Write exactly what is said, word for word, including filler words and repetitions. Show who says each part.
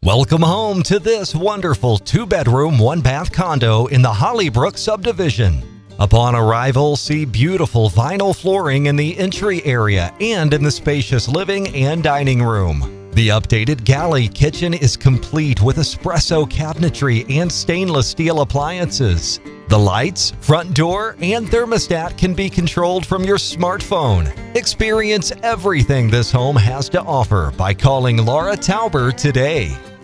Speaker 1: Welcome home to this wonderful two-bedroom, one-bath condo in the Hollybrook subdivision. Upon arrival, see beautiful vinyl flooring in the entry area and in the spacious living and dining room. The updated galley kitchen is complete with espresso cabinetry and stainless steel appliances. The lights, front door, and thermostat can be controlled from your smartphone. Experience everything this home has to offer by calling Laura Tauber today.